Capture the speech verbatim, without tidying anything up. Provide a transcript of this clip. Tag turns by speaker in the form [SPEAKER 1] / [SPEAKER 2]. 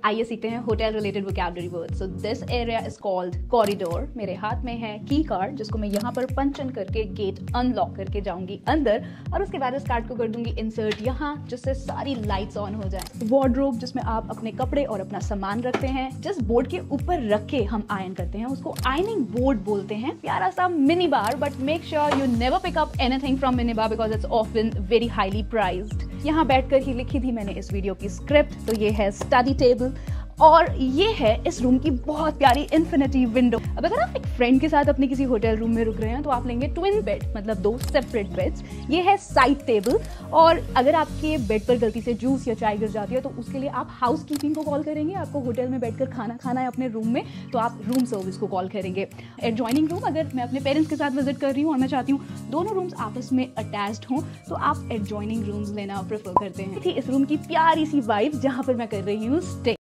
[SPEAKER 1] आइए सीखते हैं hotel related vocabulary word. So this area is called corridor. मेरे हाथ में है की कार्ड जिसको मैं यहाँ पर पंचन करके गेट अनलॉक करके जाऊंगी अंदर और उसके बाद इस कार्ड को कर दूंगी इंसर्ट यहाँ, जिससे सारी लाइट्स ऑन हो जाए। वार्डरोब जिसमें आप अपने कपड़े और अपना सामान रखते हैं, जिस बोर्ड के ऊपर रख के हम आयन करते हैं उसको आयनिंग बोर्ड बोलते हैं। प्यारा सा mini bar, but make sure you never pick up anything from mini bar because it's often very highly priced. यहाँ बैठकर ही लिखी थी मैंने इस वीडियो की स्क्रिप्ट। तो ये है स्टडी टेबल और ये है इस रूम की बहुत प्यारी इन्फिनिटी विंडो। अब अगर आप एक फ्रेंड के साथ अपने किसी होटल रूम में रुक रहे हैं तो आप लेंगे ट्विन बेड, मतलब दो सेपरेट बेड्स। ये है साइड टेबल और अगर आपके बेड पर गलती से जूस या चाय गिर जाती है तो उसके लिए आप हाउस कीपिंग को कॉल करेंगे। आपको होटल में बैठकर खाना खाना है अपने रूम में तो आप रूम सर्विस को कॉल करेंगे। एडजॉइनिंग रूम, अगर मैं अपने पेरेंट्स के साथ विजिट कर रही हूँ और मैं चाहती हूँ दोनों रूम्स आपस में अटैच्ड हों तो आप एडजॉइनिंग रूम्स लेना प्रेफर करते हैं। थी इस रूम की प्यारी सी वाइब जहाँ पर मैं कर रही हूँ स्टे।